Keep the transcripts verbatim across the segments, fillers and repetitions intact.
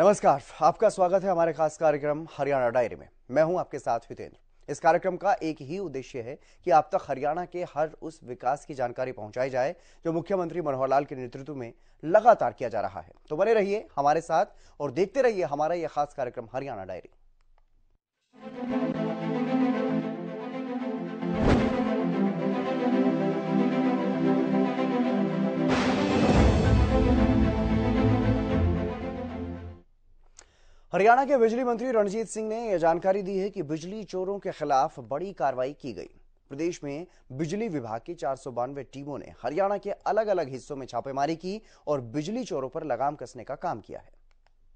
नमस्कार, आपका स्वागत है हमारे खास कार्यक्रम हरियाणा डायरी में। मैं हूं आपके साथ हितेंद्र। इस कार्यक्रम का एक ही उद्देश्य है कि आप तक हरियाणा के हर उस विकास की जानकारी पहुंचाई जाए जो मुख्यमंत्री मनोहर लाल के नेतृत्व में लगातार किया जा रहा है। तो बने रहिए हमारे साथ और देखते रहिए हमारा यह खास कार्यक्रम हरियाणा डायरी। हरियाणा के बिजली मंत्री रणजीत सिंह ने यह जानकारी दी है कि बिजली चोरों के खिलाफ बड़ी कार्रवाई की गई। प्रदेश में बिजली विभाग की चार सौ बानवे टीमों ने हरियाणा के अलग अलग हिस्सों में छापेमारी की और बिजली चोरों पर लगाम कसने का काम किया है।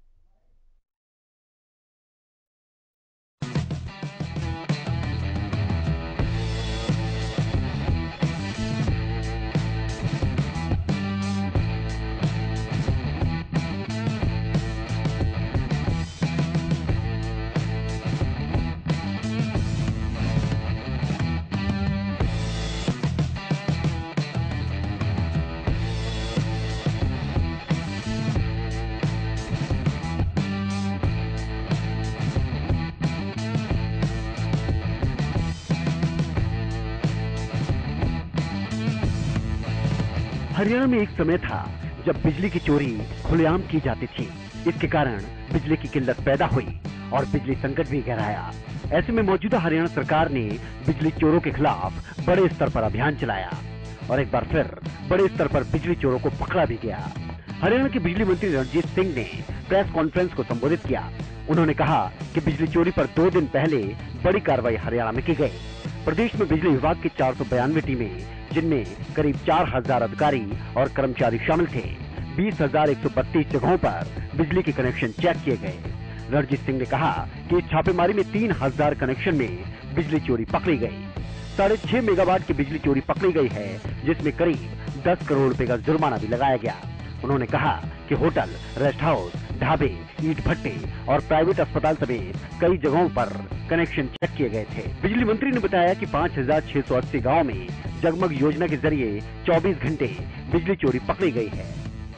हरियाणा में एक समय था जब बिजली की चोरी खुलेआम की जाती थी। इसके कारण बिजली की किल्लत पैदा हुई और बिजली संकट भी गहराया। ऐसे में मौजूदा हरियाणा सरकार ने बिजली चोरों के खिलाफ बड़े स्तर पर अभियान चलाया और एक बार फिर बड़े स्तर पर बिजली चोरों को पकड़ा भी गया। हरियाणा के बिजली मंत्री रणजीत सिंह ने प्रेस कॉन्फ्रेंस को संबोधित किया। उन्होंने कहा कि बिजली चोरी पर दो दिन पहले बड़ी कार्रवाई हरियाणा में की गई। प्रदेश में बिजली विभाग की चार सौ बयानवे टीमें, जिनमें करीब चार हजार अधिकारी और कर्मचारी शामिल थे, बीस हजार एक सौ बत्तीस जगहों पर बिजली के कनेक्शन चेक किए गए। रणजीत सिंह ने कहा कि इस छापेमारी में तीन हजार कनेक्शन में बिजली चोरी पकड़ी गई। साढ़े छह मेगावाट की बिजली चोरी पकड़ी गई है, जिसमें करीब दस करोड़ रुपए का जुर्माना भी लगाया गया। उन्होंने कहा कि होटल, रेस्ट हाउस, ढाबे, ईंट भट्टे और प्राइवेट अस्पताल समेत कई जगहों पर कनेक्शन चेक किए गए थे। बिजली मंत्री ने बताया कि पाँच हजार छह सौ अस्सी गाँव में जगमग योजना के जरिए चौबीस घंटे बिजली चोरी पकड़ी गई है।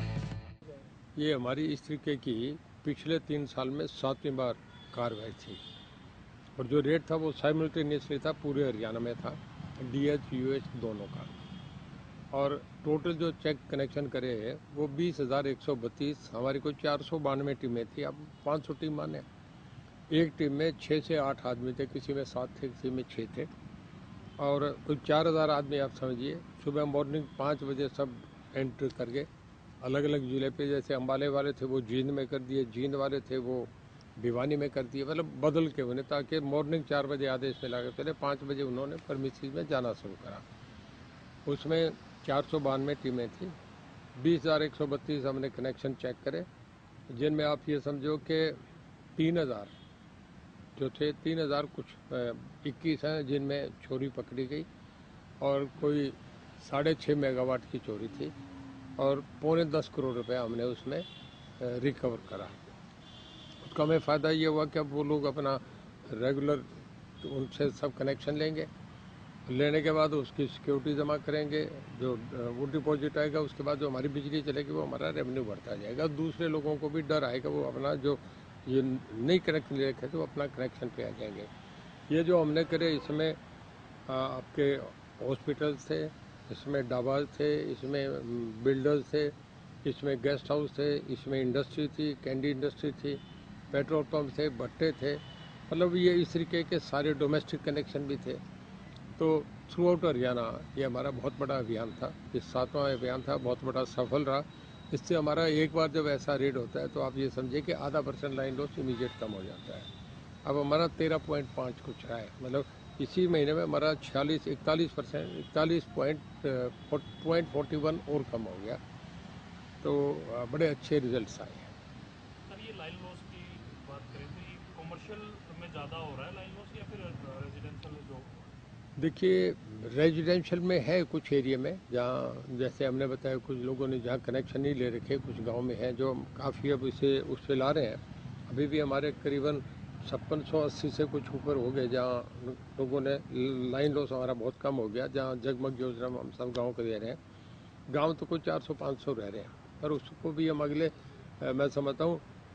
ये हमारी इस तरीके की पिछले तीन साल में सातवीं बार कार्रवाई थी और जो रेट था वो साइमल्टेनियसली था, पूरे हरियाणा में था, डीएच यूएच दोनों का। और टोटल जो चेक कनेक्शन करे है वो बीस हजार एक सौ बत्तीस। हमारी कोई चार सौ बानवे टीमें थी, अब पाँच सौ टीम माने। एक टीम में छः से आठ आदमी थे, किसी में सात थे, किसी में छः थे, और कोई चार हजार आदमी आप समझिए। सुबह मॉर्निंग पाँच बजे सब एंट्री करके अलग अलग जिले पे, जैसे अम्बाले वाले थे वो जींद में कर दिए, जींद वाले थे वो भिवानी में कर दिए, मतलब बदल के उन्हें, ताकि मॉर्निंग चार बजे आदेश में लगे, पहले पाँच बजे उन्होंने परमिसेस में जाना शुरू करा। उसमें चार सौ बानवे टीमें थी, बीस हजार एक सौ बत्तीस हमने कनेक्शन चेक करे, जिनमें आप ये समझो कि तीन हजार जो थे, तीन हजार कुछ इक्कीस हैं जिनमें चोरी पकड़ी गई और कोई साढ़े छः मेगावाट की चोरी थी और पौने दस करोड़ रुपए हमने उसमें रिकवर करा। उसका हमें फ़ायदा ये हुआ कि अब वो लोग अपना रेगुलर उनसे सब कनेक्शन लेंगे, लेने के बाद उसकी सिक्योरिटी जमा करेंगे, जो वो डिपॉजिट आएगा, उसके बाद जो हमारी बिजली चलेगी वो हमारा रेवेन्यू बढ़ता जाएगा। दूसरे लोगों को भी डर आएगा, वो अपना जो ये नई कनेक्शन ले रखे थे वो अपना कनेक्शन पे आ जाएंगे। ये जो हमने करे इसमें आपके हॉस्पिटल्स थे, इसमें ढाबा थे, इसमें बिल्डर्स थे, इसमें गेस्ट हाउस थे, इसमें इंडस्ट्री थी, कैंडी इंडस्ट्री थी, पेट्रोल पंप थे, भट्टे थे, मतलब ये इस तरीके के सारे डोमेस्टिक कनेक्शन भी थे। तो थ्रू आउट हरियाणा ये हमारा बहुत बड़ा अभियान था। ये सातवां अभियान था, बहुत बड़ा सफल रहा। इससे हमारा एक बार जब ऐसा रेड होता है तो आप ये समझिए कि आधा परसेंट लाइन लॉस इमीडिएट कम हो जाता है। अब हमारा तेरह पॉइंट पाँच कुछ रहा है, मतलब इसी महीने में हमारा छियालीस इकतालीस परसेंट इकतालीस पॉइंट पॉइंट फोर्टी वन और कम हो गया। तो बड़े अच्छे रिजल्ट्स आए हैं। सर, ये लाइन लॉस की बात करें तो ये कमर्शियल में ज़्यादा हो रहा है लाइन लॉस या फिर रेजिडेंशियल में? जो देखिए, रेजिडेंशियल में है कुछ एरिया में, जहाँ जैसे हमने बताया कुछ लोगों ने जहाँ कनेक्शन नहीं ले रखे, कुछ गांव में है जो काफ़ी अब इसे उस पर ला रहे हैं। अभी भी हमारे करीबन छप्पन सौ अस्सी से कुछ ऊपर हो गए जहाँ लोगों ने लाइन लॉस हमारा बहुत कम हो गया, जहाँ जगमग योजना में हम सब गाँव को दे रहे हैं। गाँव तो कुछ चार सौ पाँच सौ रह रहे हैं, पर उसको भी हम अगले मैं समझता हूँ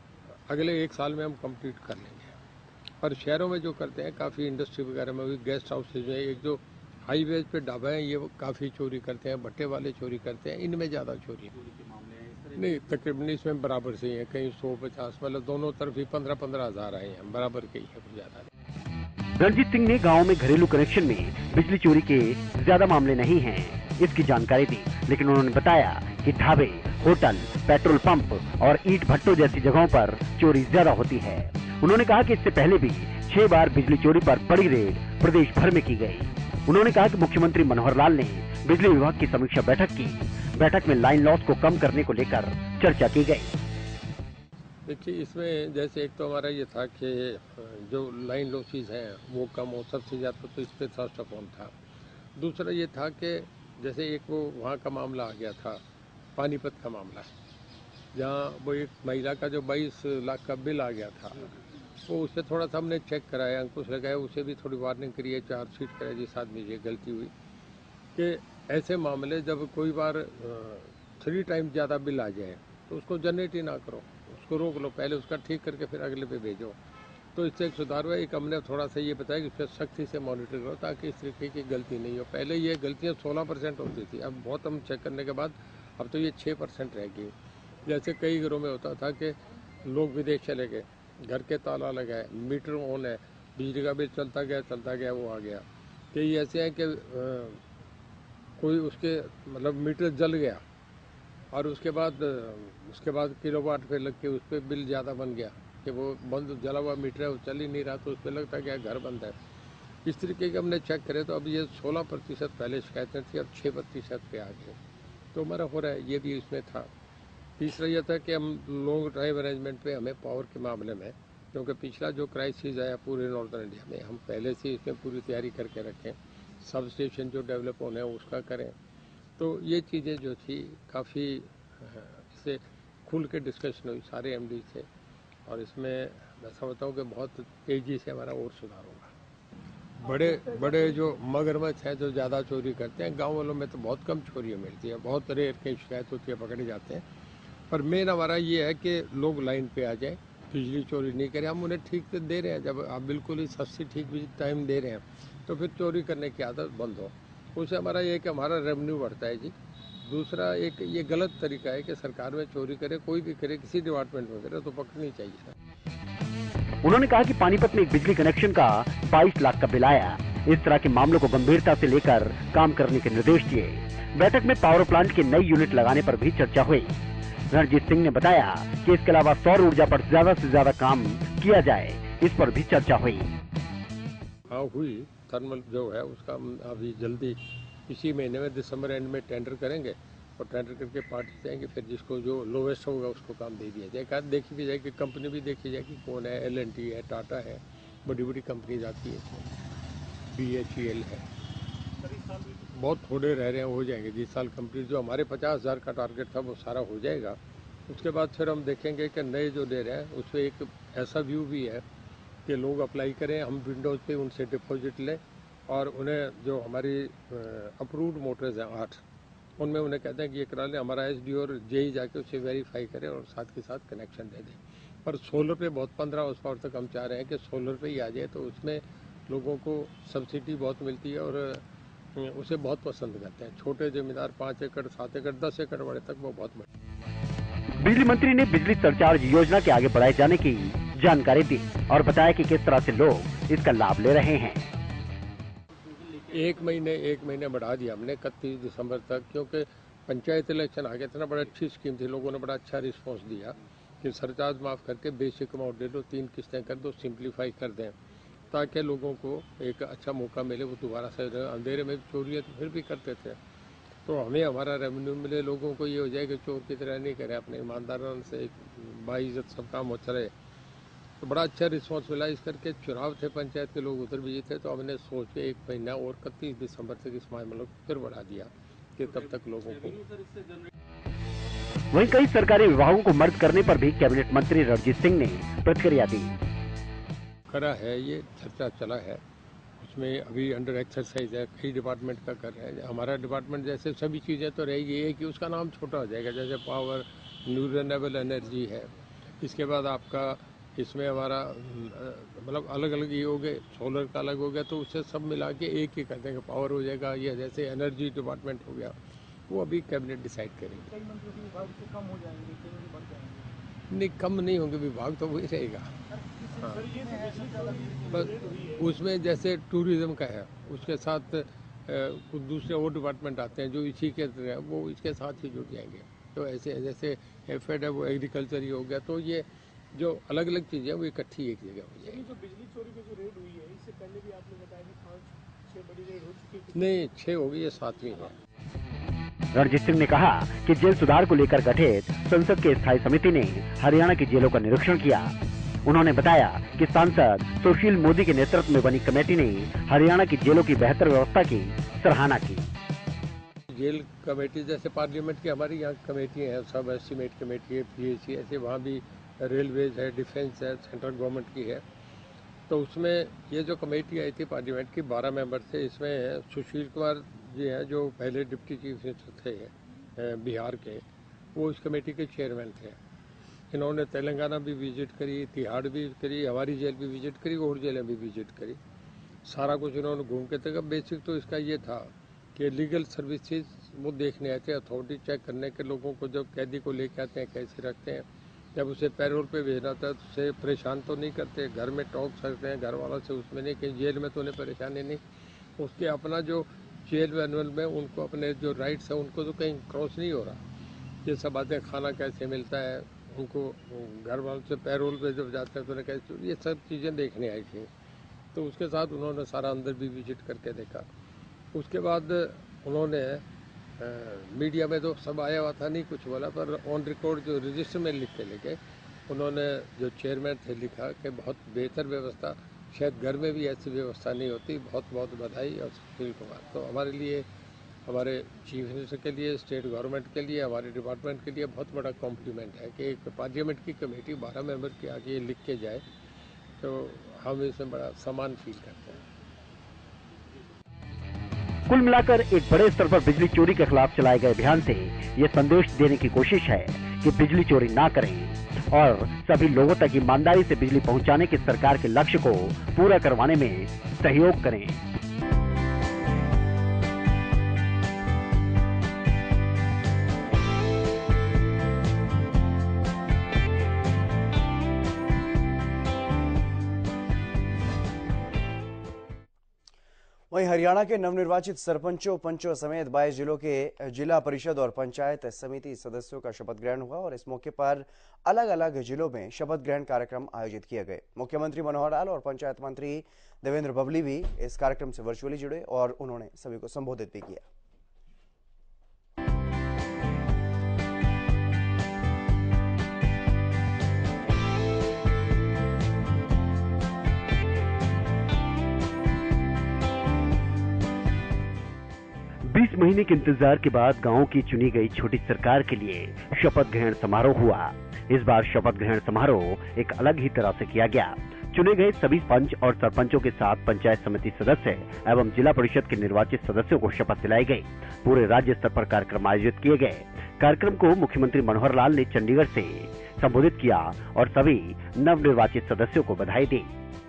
अगले एक साल में हम कंप्लीट कर लेंगे। और शहरों में जो करते हैं काफ़ी इंडस्ट्री वगैरह में भी गेस्ट हाउसेज में एक जो हाईवेज पे ढाबे हैं ये काफ़ी चोरी करते हैं, भट्टे वाले चोरी करते हैं, इनमें ज़्यादा चोरी नहीं। तकरीबन इसमें बराबर से ही है, कहीं सौ पचास मतलब दोनों तरफ ही पंद्रह पंद्रह हज़ार आए हैं, बराबर के ही है, कुछ ज़्यादा नहीं। रणजीत सिंह ने गांव में घरेलू कनेक्शन में बिजली चोरी के ज्यादा मामले नहीं हैं, इसकी जानकारी दी, लेकिन उन्होंने बताया कि ढाबे, होटल, पेट्रोल पंप और ईंट भट्टों जैसी जगहों पर चोरी ज्यादा होती है। उन्होंने कहा कि इससे पहले भी छह बार बिजली चोरी पर बड़ी रेड प्रदेश भर में की गई। उन्होंने कहा कि मुख्यमंत्री मनोहर लाल ने बिजली विभाग की समीक्षा बैठक की। बैठक में लाइन लॉस को कम करने को लेकर चर्चा की गई। देखिए, इसमें जैसे एक तो हमारा ये था कि जो लाइन लॉसेज हैं वो कम हो, सबसे ज़्यादा तो इस पर थ्रस्ट अपॉन था। दूसरा ये था कि जैसे एक वो वहाँ का मामला आ गया था, पानीपत का मामला, जहाँ वो एक महिला का जो बाईस लाख का बिल आ गया था, वो उसे थोड़ा सा हमने चेक कराया, अंकुश लगाया, उसे भी थोड़ी वार्निंग करी है, चार्जशीट कराया जिस आदमी ये गलती हुई कि ऐसे मामले जब कोई बार थ्री टाइम ज़्यादा बिल आ जाए तो उसको जनरेट ही ना करो, उसको रोक लो, पहले उसका ठीक करके फिर अगले पे भेजो। तो इससे एक सुधार हुआ। एक हमने थोड़ा सा ये बताया कि इस सख्ती से मॉनिटर करो ताकि इस तरीके की गलती नहीं हो। पहले ये गलतियाँ सोलह परसेंट होती थी, अब बहुत हम चेक करने के बाद अब तो ये छः परसेंट रह गई। जैसे कई घरों में होता था कि लोग विदेश चले गए, घर के ताला लगाए, मीटर ऑन है, बिजली का बिल चलता गया चलता गया वो आ गया। कई ऐसे हैं कि कोई उसके मतलब मीटर जल गया और उसके बाद उसके बाद किलोवाट पे लग के उस पर बिल ज़्यादा बन गया कि वो बंद जला हुआ मीटर है, वो चल ही नहीं रहा, तो उस पर लगता गया घर बंद है। इस तरीके के हमने चेक करे तो अब ये सोलह प्रतिशत पहले शिकायतें थी, अब छः प्रतिशत पे आ गए, तो हमारा हो रहा है, ये भी इसमें था। तीसरा यह था कि हम लॉन्ग ड्राइव अरेंजमेंट पे हमें पावर के मामले में, क्योंकि पिछला जो क्राइसिस आया पूरे नॉर्दर्न इंडिया में, हम पहले से इसमें पूरी तैयारी करके रखें, सब स्टेशन जो डेवलप होने हैं उसका करें। तो ये चीज़ें जो थी काफ़ी इससे खुल के डिस्कशन हुई सारे एमडी से, और इसमें मैं समझता हूँ कि बहुत तेज़ी से हमारा और सुधार होगा। बड़े बड़े जो मगरमच्छ हैं जो ज़्यादा चोरी करते हैं, गांव वालों में तो बहुत कम चोरियाँ मिलती है, बहुत रेयर की शिकायत होती है, पकड़े जाते हैं। पर मेन हमारा ये है कि लोग लाइन पे आ जाएं, बिजली चोरी नहीं करें। हम उन्हें ठीक से दे रहे हैं, जब आप बिल्कुल ही सस्ती ठीक भी टाइम दे रहे हैं तो फिर चोरी करने की आदत बंद हो। उससे हमारा ये है कि हमारा रेवेन्यू बढ़ता है जी। दूसरा एक ये गलत तरीका है कि सरकार में चोरी करे, कोई भी करे, किसी डिपार्टमेंट में करे, तो पकड़नी चाहिए। उन्होंने कहा कि पानीपत में एक बिजली कनेक्शन का बाईस लाख का बिल आया। इस तरह के मामलों को गंभीरता से लेकर काम करने के निर्देश दिए। बैठक में पावर प्लांट के नई यूनिट लगाने पर भी चर्चा हुई। रणजीत सिंह ने बताया कि इसके अलावा सौर ऊर्जा पर ज्यादा से ज्यादा काम किया जाए, इस पर भी चर्चा हुई। हाँ हुई, थर्मल जो है उसका अभी जल्दी इसी महीने में दिसंबर एंड में टेंडर करेंगे और टेंडर करके पार्टी जाएंगे, फिर जिसको जो लोवेस्ट होगा उसको काम दे दिया जाएगा। देखी भी जाएगी, कंपनी भी देखी जाएगी कौन है, एल एंड टी है, टाटा है, बड़ी बड़ी कंपनी आती है, बी एच ई एल है। बहुत थोड़े रह रहे हैं, हो जाएंगे जिस साल कंप्लीट। जो हमारे पचास हज़ार का टारगेट था वो सारा हो जाएगा। उसके बाद फिर हम देखेंगे कि नए जो दे रहे हैं उस पर एक ऐसा व्यू भी है कि लोग अप्लाई करें, हम विंडोज़ पे उनसे डिपॉजिट लें और उन्हें जो हमारी अप्रूव्ड मोटर्स हैं आठ, उनमें उन्हें कहते हैं कि ये करा लें। हमारा एस डी और जे ई जाके उसे वेरीफाई करें और साथ के साथ कनेक्शन दे दें। पर सोलर पे बहुत पंद्रह उस पावर तक हम चाह रहे हैं कि सोलर पे ही आ जाए, तो उसमें लोगों को सब्सिडी बहुत मिलती है और उसे बहुत पसंद करते हैं। छोटे जमींदार पाँच एकड़ सात एकड़ दस एकड़ वाले तक वो बहुत बड़े। बिजली मंत्री ने बिजली सरचार्ज योजना के आगे बढ़ाए जाने की जानकारी दी और बताया कि किस तरह से लोग इसका लाभ ले रहे हैं। एक महीने एक महीने बढ़ा दिया हमने इकतीस दिसंबर तक, क्योंकि पंचायत इलेक्शन आ गया था ना। बड़ा अच्छी स्कीम थी, लोगों ने बड़ा अच्छा रिस्पॉन्स दिया कि सरचार्ज माफ़ करके बेसिक अमाउंट दे दो, तीन किस्तें कर दो, सिंप्लीफाई कर दें ताकि लोगों को एक अच्छा मौका मिले। वो दोबारा से अंधेरे में चोरियाँ तो फिर भी करते थे, तो हमें हमारा रेवेन्यू मिले, लोगों को ये हो जाए कि चोर की तरह नहीं करे, अपने ईमानदारान से बाइज्जत सब काम होता रहे। तो बड़ा अच्छा रिस्पॉन्स मिला। इस करके चुनाव थे पंचायत के, लोग उधर भी थे, तो हमने सोच के एक महीना और इकतीस दिसंबर तक इस मामले को फिर बढ़ा दिया कि तब तक लोगों को। वहीं कई सरकारी विभागों को मर्ज करने पर भी कैबिनेट मंत्री रणजीत सिंह ने प्रतिक्रिया दी। करा है, ये चर्चा चला है, उसमें अभी अंडर एक्सरसाइज है, कई डिपार्टमेंट का कर रहे हैं। हमारा डिपार्टमेंट जैसे सभी चीज़ें तो रहेगी, ये कि उसका नाम छोटा हो जाएगा, जैसे पावर, न्यू रिन्यूएबल एनर्जी है, इसके बाद आपका इसमें हमारा मतलब अलग अलग ये हो गए, सोलर का अलग हो गया, तो उससे सब मिला के एक ही कहते हैं कि पावर हो जाएगा। ये जैसे एनर्जी डिपार्टमेंट हो गया, वो अभी कैबिनेट डिसाइड करेंगे। कई मंत्रियों के विभाग से कम हो जाएंगे, कई के बढ़ जाएंगे। नहीं, कम नहीं होंगे, विभाग तो वही रहेगा। हाँ, बस उसमें जैसे टूरिज्म का है, उसके साथ कुछ दूसरे और डिपार्टमेंट आते हैं जो इसी के हैं, वो इसके साथ ही जुड़ जाएंगे। तो ऐसे जैसे एफेड है वो एग्रीकल्चर ही हो गया, तो ये जो अलग अलग चीज़ें वो इकट्ठी एक जगह हो जाएगी। जो बिजली चोरी की जो रेड हुई है, इससे पहले भी आपने बताया कि पाँच छः बड़ी रेड हो चुकी है। नहीं, छः हो गई, ये सातवीं है। रणजीत सिंह ने कहा कि जेल सुधार को लेकर गठित संसद की स्थायी समिति ने हरियाणा की जेलों का निरीक्षण किया। उन्होंने बताया कि सांसद सुशील मोदी के नेतृत्व में बनी कमेटी ने हरियाणा की जेलों की बेहतर व्यवस्था की सराहना की। जेल कमेटी जैसे पार्लियामेंट की हमारी यहाँ कमेटियाँ हैं, सब एस्टीमेट कमेटी है, पीएसी, ऐसे वहाँ भी रेलवेज है, डिफेंस है, सेंट्रल गवर्नमेंट की है। तो उसमें ये जो कमेटी आई थी पार्लियामेंट की, बारह मेंबर थे। इसमें सुशील कुमार जी हैं जो पहले डिप्टी चीफ मिनिस्टर थे बिहार के, वो इस कमेटी के चेयरमैन थे। इन्होंने तेलंगाना भी विजिट करी, तिहाड़ भी करी, हमारी जेल भी विजिट करी, और जेलें भी विजिट करी। सारा कुछ इन्होंने घूम के देखा। बेसिक तो इसका ये था कि लीगल सर्विसेज वो देखने आए थे, अथॉरिटी चेक करने के, लोगों को जब कैदी को लेके आते हैं कैसे रखते हैं, जब उसे पैरोल पे भेजना था तो उसे परेशान तो नहीं करते, घर में टॉक सकते हैं घर वालों से, उसमें नहीं कि जेल में तो उन्हें परेशानी नहीं। उसके अपना जो जेल मैनुअल में उनको अपने जो राइट्स हैं उनको तो कहीं क्रॉस नहीं हो रहा। ये सब बातें, खाना कैसे मिलता है उनको, घर वालों से पैरोल पे जब जाते हैं तो उन्हें कैसे, ये सब चीज़ें देखने आई थी। तो उसके साथ उन्होंने सारा अंदर भी विजिट करके देखा। उसके बाद उन्होंने आ, मीडिया में तो सब आया हुआ था, नहीं कुछ बोला, पर ऑन रिकॉर्ड जो रजिस्टर में लिख के लेके उन्होंने, जो चेयरमैन थे, लिखा कि बहुत बेहतर व्यवस्था, शायद घर में भी ऐसी व्यवस्था नहीं होती। बहुत बहुत बधाई। और सुशील कुमार तो हमारे लिए, हमारे चीफ मिनिस्टर के लिए, स्टेट गवर्नमेंट के लिए, हमारे डिपार्टमेंट के लिए बहुत बड़ा कॉम्प्लीमेंट है कि एक पार्लियामेंट की कमेटी बारह मेंबर के आगे लिख के जाए, तो हम इसमें बड़ा सम्मान फील करते हैं। कुल मिलाकर एक बड़े स्तर पर बिजली चोरी के खिलाफ चलाए गए अभियान से ये संदेश देने की कोशिश है कि बिजली चोरी ना करें और सभी लोगों तक ईमानदारी से बिजली पहुंचाने के सरकार के लक्ष्य को पूरा करवाने में सहयोग करें। वहीं हरियाणा के नवनिर्वाचित सरपंचों, पंचों समेत बाईस जिलों के जिला परिषद और पंचायत समिति सदस्यों का शपथ ग्रहण हुआ और इस मौके पर अलग अलग जिलों में शपथ ग्रहण कार्यक्रम आयोजित किए गए। मुख्यमंत्री मनोहर लाल और पंचायत मंत्री देवेंद्र बबली भी इस कार्यक्रम से वर्चुअली जुड़े और उन्होंने सभी को संबोधित भी किया। बीस महीने के इंतजार के बाद गांव की चुनी गई छोटी सरकार के लिए शपथ ग्रहण समारोह हुआ। इस बार शपथ ग्रहण समारोह एक अलग ही तरह से किया गया। चुने गए सभी पंच और सरपंचों के साथ पंचायत समिति सदस्य एवं जिला परिषद के निर्वाचित सदस्यों को शपथ दिलाई गई। पूरे राज्य स्तर पर कार्यक्रम आयोजित किए गए। कार्यक्रम को मुख्यमंत्री मनोहर लाल ने चंडीगढ़ से संबोधित किया और सभी नवनिर्वाचित सदस्यों को बधाई दी।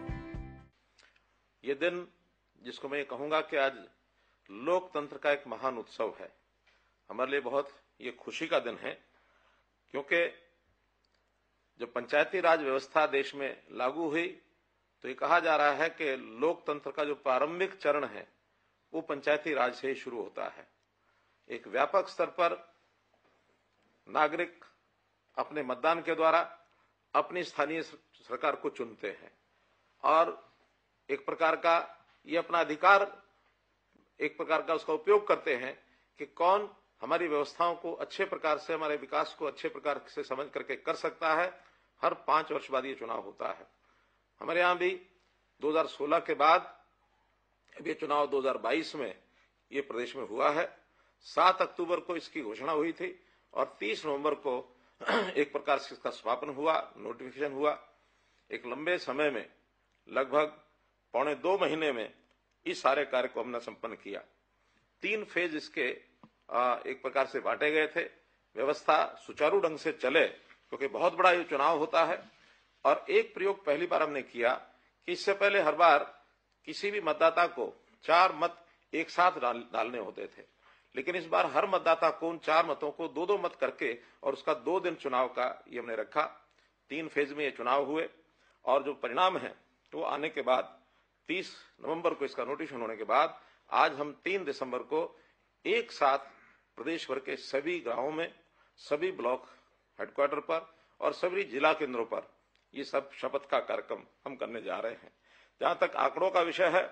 ये दिन, जिसको मैं कहूंगा कि आज लोकतंत्र का एक महान उत्सव है, हमारे लिए बहुत ये खुशी का दिन है, क्योंकि जब पंचायती राज व्यवस्था देश में लागू हुई तो ये कहा जा रहा है कि लोकतंत्र का जो प्रारंभिक चरण है वो पंचायती राज से ही शुरू होता है। एक व्यापक स्तर पर नागरिक अपने मतदान के द्वारा अपनी स्थानीय सरकार को चुनते हैं और एक प्रकार का ये अपना अधिकार, एक प्रकार का उसका उपयोग करते हैं कि कौन हमारी व्यवस्थाओं को अच्छे प्रकार से, हमारे विकास को अच्छे प्रकार से समझ करके कर सकता है। हर पांच वर्ष बाद ये चुनाव होता है। हमारे यहां भी दो हज़ार सोलह के बाद अब ये चुनाव दो हज़ार बाईस में ये प्रदेश में हुआ है। सात अक्टूबर को इसकी घोषणा हुई थी और तीस नवंबर को एक प्रकार से इसका समापन हुआ, नोटिफिकेशन हुआ। एक लंबे समय में, लगभग पौने दो महीने में इस सारे कार्य को हमने संपन्न किया। तीन फेज इसके आ, एक प्रकार से बांटे गए थे। व्यवस्था सुचारू ढंग से चले क्योंकि बहुत बड़ा ये चुनाव होता है। और एक प्रयोग पहली बार हमने किया कि इससे पहले हर बार किसी भी मतदाता को चार मत एक साथ डाल, डालने होते थे, लेकिन इस बार हर मतदाता को उन चार मतों को दो दो मत करके और उसका दो दिन चुनाव का ये हमने रखा। तीन फेज में ये चुनाव हुए और जो परिणाम है वो आने के बाद तीस नवंबर को इसका नोटिफिकेशन होने के बाद आज हम तीन दिसंबर को एक साथ प्रदेश भर के सभी गांवों में, सभी ब्लॉक हेडक्वार्टर पर और सभी जिला केंद्रों पर ये सब शपथ का कार्यक्रम हम करने जा रहे हैं। जहां तक आंकड़ों का विषय है,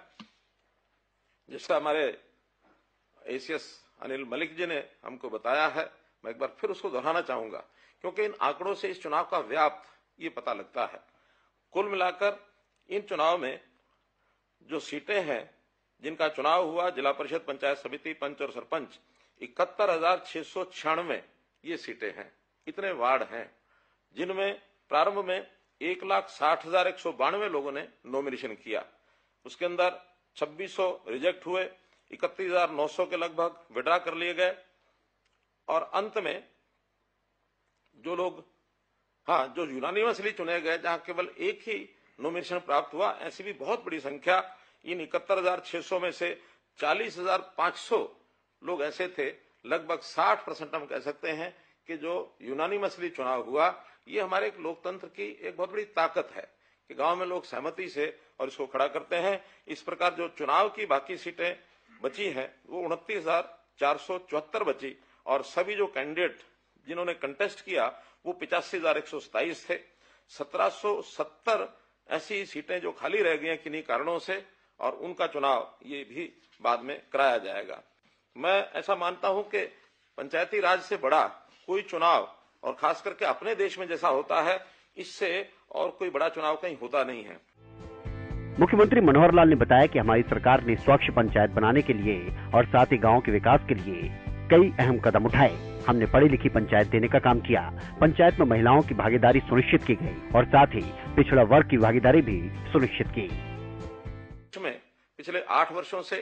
जिसका हमारे एसीएस अनिल मलिक जी ने हमको बताया है, मैं एक बार फिर उसको दोहराना चाहूंगा, क्योंकि इन आंकड़ों से इस चुनाव का व्याप्त ये पता लगता है। कुल मिलाकर इन चुनाव में जो सीटें हैं जिनका चुनाव हुआ, जिला परिषद, पंचायत समिति, पंच और सरपंच, इकहत्तर हजार छह सौ छियानवे ये सीटें हैं। इतने वार्ड हैं जिनमें प्रारंभ में एक लाख साठ हजार एक सौ बानवे लोगों ने नॉमिनेशन किया, उसके अंदर छब्बीस सौ रिजेक्ट हुए, इकतीस हजार नौ सौ के लगभग विड्रा कर लिए गए और अंत में जो लोग हाँ जो यूनानिमसली चुने गए, जहां केवल एक ही नॉमिनेशन प्राप्त हुआ, ऐसी भी बहुत बड़ी संख्या इन इकहत्तर हजार छह सौ में से चालीस हजार पांच सौ लोग ऐसे थे, लगभग साठ परसेंट हम कह सकते हैं कि जो यूनानिमसली चुनाव हुआ, ये हमारे एक लोकतंत्र की एक बहुत बड़ी ताकत है कि गांव में लोग सहमति से और इसको खड़ा करते हैं। इस प्रकार जो चुनाव की बाकी सीटें बची हैं वो उनतीस हजार चार सौ चौहत्तर बची और सभी जो कैंडिडेट जिन्होंने कंटेस्ट किया वो पिचासी हजार एक सौ सताइस थे। सत्रह सौ सत्तर ऐसी सीटें जो खाली रह गई हैं किन्हीं कारणों से, और उनका चुनाव ये भी बाद में कराया जाएगा। मैं ऐसा मानता हूं कि पंचायती राज से बड़ा कोई चुनाव, और खास करके अपने देश में जैसा होता है, इससे और कोई बड़ा चुनाव कहीं होता नहीं है। मुख्यमंत्री मनोहर लाल ने बताया कि हमारी सरकार ने स्वच्छ पंचायत बनाने के लिए और साथ ही गांव के विकास के लिए कई अहम कदम उठाए। हमने पढ़ी लिखी पंचायत देने का काम किया, पंचायत में महिलाओं की भागीदारी सुनिश्चित की गई और साथ ही पिछड़ा वर्ग की भागीदारी भी सुनिश्चित की। में पिछले आठ वर्षों से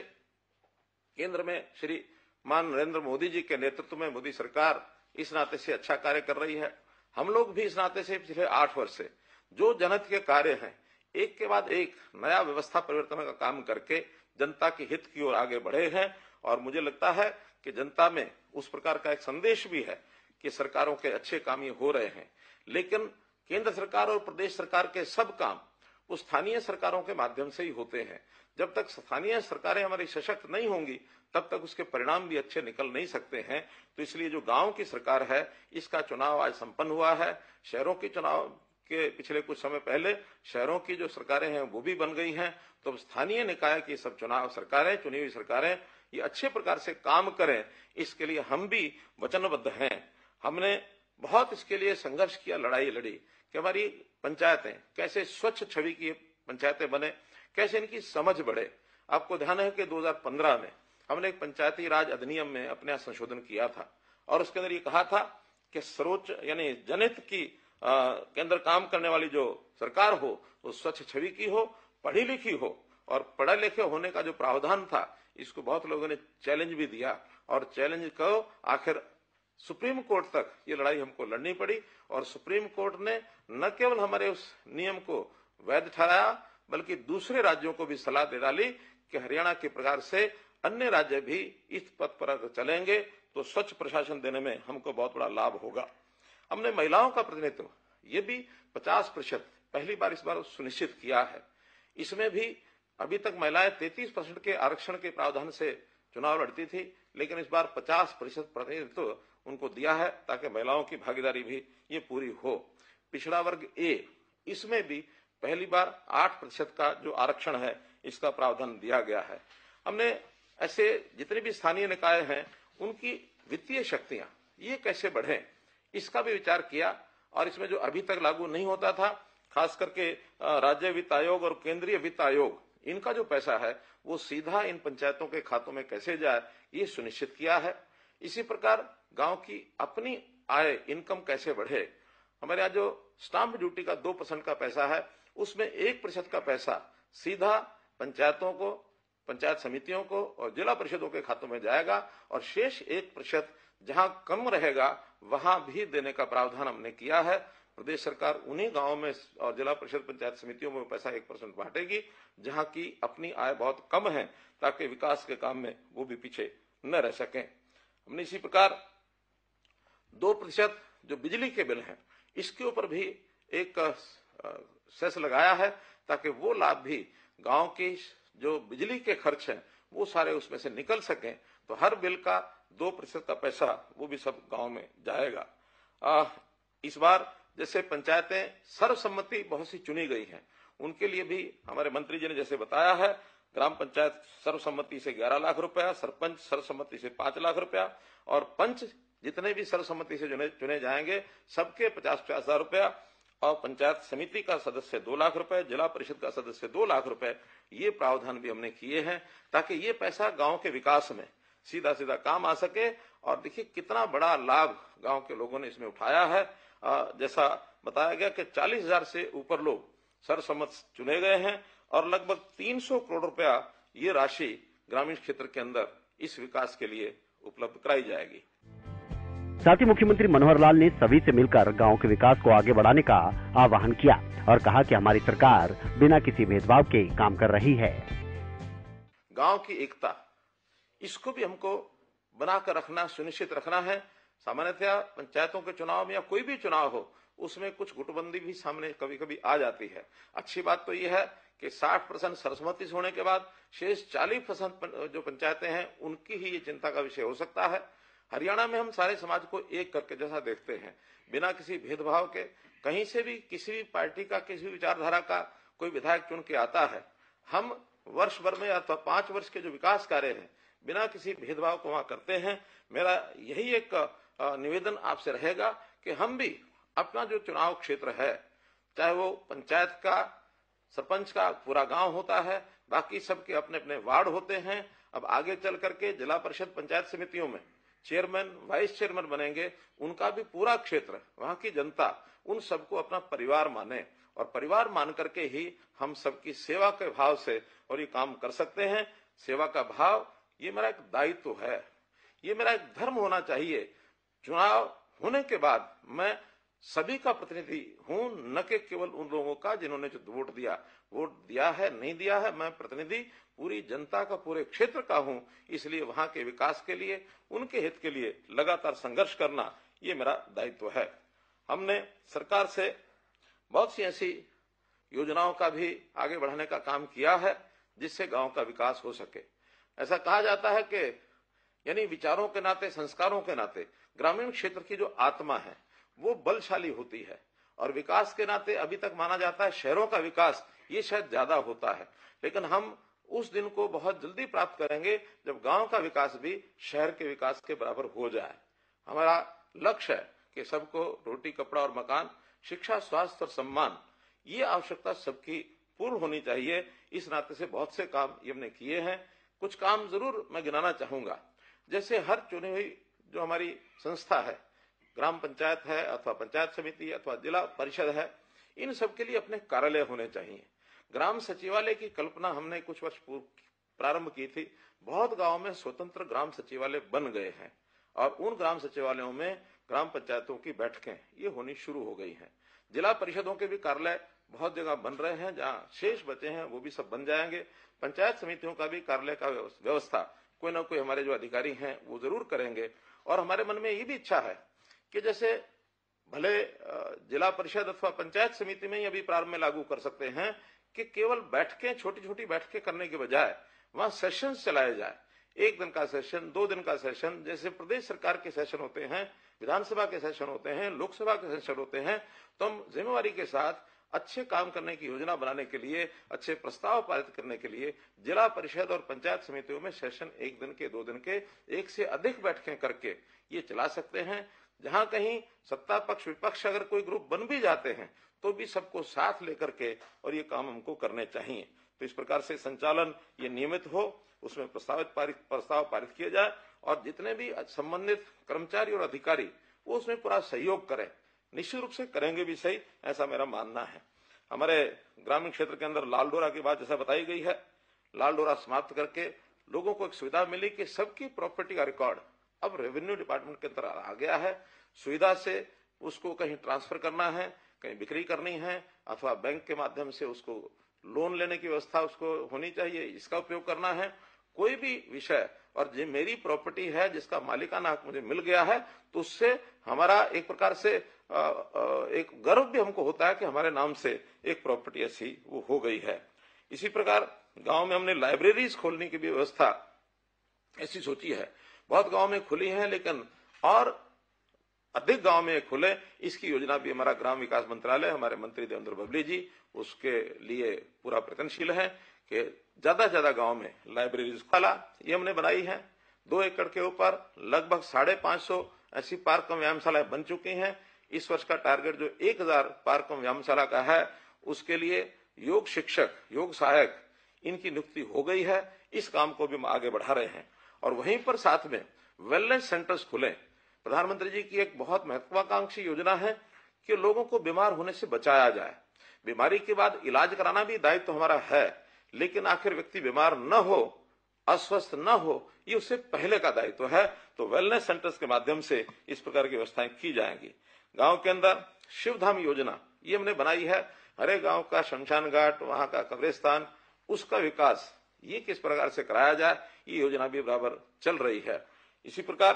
केंद्र में श्री मान नरेंद्र मोदी जी के नेतृत्व में मोदी सरकार इस नाते से अच्छा कार्य कर रही है। हम लोग भी इस नाते से पिछले आठ वर्ष से जो जनहित के कार्य हैं, एक के बाद एक नया व्यवस्था परिवर्तन का काम करके जनता के हित की ओर आगे बढ़े हैं। और मुझे लगता है कि जनता में उस प्रकार का एक संदेश भी है कि सरकारों के अच्छे काम ये हो रहे हैं। लेकिन केंद्र सरकार और प्रदेश सरकार के सब काम उस स्थानीय सरकारों के माध्यम से ही होते हैं। जब तक स्थानीय सरकारें हमारी सशक्त नहीं होंगी तब तक उसके परिणाम भी अच्छे निकल नहीं सकते हैं। तो इसलिए जो गांव की सरकार है, इसका चुनाव आज संपन्न हुआ है। शहरों के चुनाव के पिछले कुछ समय पहले शहरों की जो सरकारें हैं वो भी बन गई हैं। तो स्थानीय निकाय की सब चुनाव सरकारें, चुनी हुई सरकारें ये अच्छे प्रकार से काम करें, इसके लिए हम भी वचनबद्ध हैं। हमने बहुत इसके लिए संघर्ष किया, लड़ाई लड़ी कि हमारी पंचायतें कैसे स्वच्छ छवि की पंचायतें बने, कैसे इनकी समझ बढ़े। आपको ध्यान है कि दो हज़ार पंद्रह में हमने एक पंचायती राज अधिनियम में अपने यहाँ संशोधन किया था और उसके अंदर ये कहा था कि सर्वोच्च यानी जनहित की के अंदर काम करने वाली जो सरकार हो वो स्वच्छ छवि की हो, पढ़ी लिखी हो। और पढ़े लिखे होने का जो प्रावधान था, इसको बहुत लोगों ने चैलेंज भी दिया और चैलेंज को आखिर सुप्रीम कोर्ट तक ये लड़ाई हमको लड़नी पड़ी। और सुप्रीम कोर्ट ने न केवल हमारे उस नियम को वैध ठहराया, बल्कि दूसरे राज्यों को भी सलाह दे डाली कि हरियाणा के प्रकार से अन्य राज्य भी इस पथ पर अगर चलेंगे तो स्वच्छ प्रशासन देने में हमको बहुत बड़ा लाभ होगा। हमने महिलाओं का प्रतिनिधित्व ये भी पचास प्रतिशत पहली बार इस बार सुनिश्चित किया है। इसमें भी अभी तक महिलाएं तैंतीस परसेंट के आरक्षण के प्रावधान से चुनाव लड़ती थी, लेकिन इस बार पचास प्रतिशत प्रतिनिधित्व उनको दिया है ताकि महिलाओं की भागीदारी भी ये पूरी हो। पिछड़ा वर्ग ए, इसमें भी पहली बार आठ प्रतिशत का जो आरक्षण है इसका प्रावधान दिया गया है। हमने ऐसे जितने भी स्थानीय निकाय हैं उनकी वित्तीय शक्तियां ये कैसे बढ़े, इसका भी विचार किया। और इसमें जो अभी तक लागू नहीं होता था, खास करके राज्य वित्त आयोग और केंद्रीय वित्त आयोग, इनका जो पैसा है वो सीधा इन पंचायतों के खातों में कैसे जाए ये सुनिश्चित किया है। इसी प्रकार गांव की अपनी आय, इनकम कैसे बढ़े। हमारे यहाँ जो स्टाम्प ड्यूटी का दो परसेंट का पैसा है, उसमें एक प्रतिशत का पैसा सीधा पंचायतों को, पंचायत समितियों को और जिला परिषदों के खातों में जाएगा और शेष एक प्रतिशत जहां कम रहेगा वहां भी देने का प्रावधान हमने किया है। प्रदेश सरकार उन्हीं गांवों में और जिला परिषद पंचायत समितियों में पैसा एक परसेंट बांटेगी जहां की अपनी आय बहुत कम है, ताकि विकास के काम में वो भी पीछे न रह सकें। हमने इसी प्रकार दो प्रतिशत जो बिजली के बिल हैं इसके ऊपर भी एक सेस लगाया है, ताकि वो लाभ भी गांव की जो बिजली के खर्च हैं वो सारे उसमें से निकल सकें। तो हर बिल का दो प्रतिशत का पैसा वो भी सब गांव में जाएगा। आ, इस बार जैसे पंचायतें सर्वसम्मति बहुत सी चुनी गई हैं, उनके लिए भी हमारे मंत्री जी ने जैसे बताया है, ग्राम पंचायत सर्वसम्मति से ग्यारह लाख रुपया, सरपंच सर्वसम्मति से पांच लाख रुपया और पंच जितने भी सर्वसम्मति से चुने, चुने जाएंगे सबके पचास पचास हजार रुपया और पंचायत समिति का सदस्य दो लाख रुपए, जिला परिषद का सदस्य दो लाख रुपए, ये प्रावधान भी हमने किए हैं ताकि ये पैसा गांव के विकास में सीधा सीधा काम आ सके। और देखिए कितना बड़ा लाभ गांव के लोगों ने इसमें उठाया है। जैसा बताया गया कि चालीस हजार से ऊपर लोग सर्वसम्मत चुने गए हैं और लगभग तीन सौ करोड़ रुपया ये राशि ग्रामीण क्षेत्र के अंदर इस विकास के लिए उपलब्ध कराई जाएगी। साथ ही मुख्यमंत्री मनोहर लाल ने सभी से मिलकर गांव के विकास को आगे बढ़ाने का आह्वान किया और कहा कि हमारी सरकार बिना किसी भेदभाव के काम कर रही है। गांव की एकता इसको भी हमको बनाकर रखना, सुनिश्चित रखना है। सामान्यतः पंचायतों के चुनाव में या कोई भी चुनाव हो उसमें कुछ गुटबंदी भी सामने कभी कभी आ जाती है। अच्छी बात तो यह है कि साठ परसेंट सर्वसम्मति होने के बाद शेष चालीस परसेंट जो पंचायतें हैं उनकी ही ये चिंता का विषय हो सकता है। हरियाणा में हम सारे समाज को एक करके जैसा देखते हैं, बिना किसी भेदभाव के, कहीं से भी किसी भी पार्टी का किसी भी विचारधारा का कोई विधायक चुन के आता है, हम वर्ष भर में अथवा पांच वर्ष के जो विकास कार्य हैं बिना किसी भेदभाव को वहां करते हैं। मेरा यही एक निवेदन आपसे रहेगा कि हम भी अपना जो चुनाव क्षेत्र है, चाहे वो पंचायत का, सरपंच का पूरा गांव होता है, बाकी सबके अपने अपने वार्ड होते हैं। अब आगे चल करके जिला परिषद पंचायत समितियों में चेयरमैन, वाइस चेयरमैन बनेंगे, उनका भी पूरा क्षेत्र, वहां की जनता उन सबको अपना परिवार माने और परिवार मान करके ही हम सबकी सेवा के भाव से और ये काम कर सकते हैं। सेवा का भाव ये मेरा एक दायित्व है, ये मेरा एक धर्म होना चाहिए। चुनाव होने के बाद मैं सभी का प्रतिनिधि हूं, न कि केवल उन लोगों का जिन्होंने जो वोट दिया वोट दिया है नहीं दिया है। मैं प्रतिनिधि पूरी जनता का, पूरे क्षेत्र का हूं, इसलिए वहां के विकास के लिए, उनके हित के लिए लगातार संघर्ष करना ये मेरा दायित्व है। हमने सरकार से बहुत सी ऐसी योजनाओं का भी आगे बढ़ाने का काम किया है जिससे गांव का विकास हो सके। ऐसा कहा जाता है कि यानी विचारों के नाते, संस्कारों के नाते ग्रामीण क्षेत्र की जो आत्मा है वो बलशाली होती है और विकास के नाते अभी तक माना जाता है शहरों का विकास ये शायद ज्यादा होता है, लेकिन हम उस दिन को बहुत जल्दी प्राप्त करेंगे जब गांव का विकास भी शहर के विकास के बराबर हो जाए। हमारा लक्ष्य है कि सबको रोटी, कपड़ा और मकान, शिक्षा, स्वास्थ्य और सम्मान, ये आवश्यकता सबकी पूर्ण होनी चाहिए। इस नाते से बहुत से काम ये हमने किए हैं। कुछ काम जरूर मैं गिनाना चाहूंगा, जैसे हर चुनी हुई जो हमारी संस्था है, ग्राम पंचायत है अथवा पंचायत समिति अथवा जिला परिषद है, इन सब के लिए अपने कार्यालय होने चाहिए। ग्राम सचिवालय की कल्पना हमने कुछ वर्ष पूर्व प्रारंभ की थी। बहुत गांवों में स्वतंत्र ग्राम सचिवालय बन गए हैं और उन ग्राम सचिवालयों में ग्राम पंचायतों की बैठकें ये होनी शुरू हो गई हैं। जिला परिषदों के भी कार्यालय बहुत जगह बन रहे हैं, जहाँ शेष बचे हैं वो भी सब बन जाएंगे। पंचायत समितियों का भी कार्यालय का व्यवस्था कोई ना कोई हमारे जो अधिकारी हैं वो जरूर करेंगे। और हमारे मन में ये भी इच्छा है कि जैसे भले जिला परिषद अथवा पंचायत समिति में ही अभी प्रारंभ में लागू कर सकते हैं कि केवल बैठकें, छोटी छोटी बैठकें करने के बजाय वहां सेशंस चलाए जाए। एक दिन का सेशन, दो दिन का सेशन, जैसे प्रदेश सरकार के सेशन होते हैं, विधानसभा के सेशन होते हैं, लोकसभा के सेशन होते हैं, तो हम जिम्मेवारी के साथ अच्छे काम करने की योजना बनाने के लिए, अच्छे प्रस्ताव पारित करने के लिए जिला परिषद और पंचायत समितियों में सेशन एक दिन के, दो दिन के, एक से अधिक बैठकें करके ये चला सकते हैं। जहां कहीं सत्ता पक्ष विपक्ष अगर कोई ग्रुप बन भी जाते हैं तो भी सबको साथ लेकर के और ये काम हमको करने चाहिए। तो इस प्रकार से संचालन ये नियमित हो, उसमें प्रस्तावित पारित प्रस्ताव पारित किए जाए और जितने भी संबंधित कर्मचारी और अधिकारी वो उसमें पूरा सहयोग करें। निश्चित रूप से करेंगे भी सही, ऐसा मेरा मानना है। हमारे ग्रामीण क्षेत्र के अंदर लाल डोरा की बात जैसा बताई गई है, लाल डोरा समाप्त करके लोगों को एक सुविधा मिली कि सबकी प्रॉपर्टी का रिकॉर्ड अब रेवेन्यू डिपार्टमेंट के अंदर आ गया है। सुविधा से उसको कहीं ट्रांसफर करना है, कहीं बिक्री करनी है, अथवा बैंक के माध्यम से उसको लोन लेने की व्यवस्था उसको होनी चाहिए, इसका उपयोग करना है। कोई भी विषय और जो मेरी प्रॉपर्टी है जिसका मालिकाना हक मुझे मिल गया है, तो उससे हमारा एक प्रकार से आ, आ, एक गर्व भी हमको होता है कि हमारे नाम से एक प्रॉपर्टी ऐसी वो हो गई है। इसी प्रकार गांव में हमने लाइब्रेरीज खोलने की भी व्यवस्था ऐसी सोची है। बहुत गांव में खुली है, लेकिन और अधिक गांव में खुले, इसकी योजना भी हमारा ग्राम विकास मंत्रालय, हमारे मंत्री देवेंद्र बबली जी उसके लिए पूरा प्रयत्नशील है कि ज्यादा से ज्यादा गांव में लाइब्रेरीज खोला। ये हमने बनाई है। दो एकड़ के ऊपर लगभग साढ़े पांच सौ ऐसी पार्क एवं व्यायामशालाएं बन चुकी हैं। इस वर्ष का टारगेट जो एक हजार पार्क एवं व्यायामशाला का है, उसके लिए योग शिक्षक, योग सहायक इनकी नियुक्ति हो गई है। इस काम को भी हम आगे बढ़ा रहे हैं। और वहीं पर साथ में वेलनेस सेंटर्स खुले। प्रधानमंत्री जी की एक बहुत महत्वाकांक्षी योजना है कि लोगों को बीमार होने से बचाया जाए। बीमारी के बाद इलाज कराना भी दायित्व तो हमारा है, लेकिन आखिर व्यक्ति बीमार न हो, अस्वस्थ न हो, ये उससे पहले का दायित्व है। तो वेलनेस सेंटर्स के माध्यम से इस प्रकार की व्यवस्थाएं की जाएंगी। गांव के अंदर शिवधाम योजना ये हमने बनाई है। हरे गांव का शमशान घाट, वहां का कब्रिस्तान, उसका विकास ये किस प्रकार से कराया जाए, ये योजना भी बराबर चल रही है। इसी प्रकार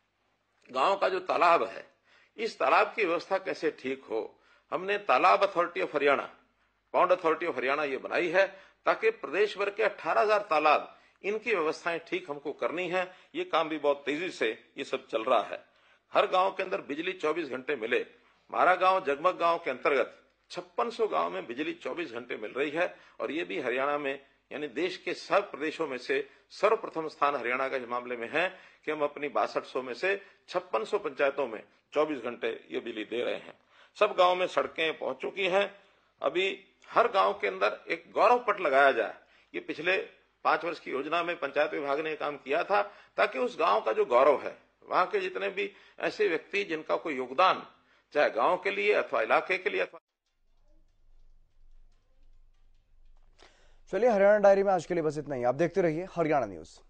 गांव का जो तालाब है, इस तालाब की व्यवस्था कैसे ठीक हो, हमने तालाब authority of Haryana, pond authority of Haryana ये बनाई है, ताकि प्रदेश भर के अठारह हजार तालाब, इनकी व्यवस्थाएं ठीक हमको करनी है। ये काम भी बहुत तेजी से ये सब चल रहा है। हर गांव के अंदर बिजली चौबीस घंटे मिले। हमारा गांव जगमग गांव के अंतर्गत छप्पन सौ गांव में बिजली चौबीस घंटे मिल रही है। और ये भी हरियाणा में, यानी देश के सब प्रदेशों में से सर्वप्रथम स्थान हरियाणा का इस मामले में है कि हम अपनी बासठ सौ में से छप्पन सौ पंचायतों में चौबीस घंटे ये बिजली दे रहे हैं। सब गांव में सड़कें पहुंच चुकी हैं। अभी हर गांव के अंदर एक गौरव पट लगाया जाए। ये पिछले पांच वर्ष की योजना में पंचायत विभाग ने काम किया था, ताकि उस गांव का जो गौरव है, वहां के जितने भी ऐसे व्यक्ति जिनका कोई योगदान चाहे गांव के लिए अथवा इलाके के लिए अथवा। चलिए, हरियाणा डायरी में आज के लिए बस इतना ही। आप देखते रहिए हरियाणा न्यूज।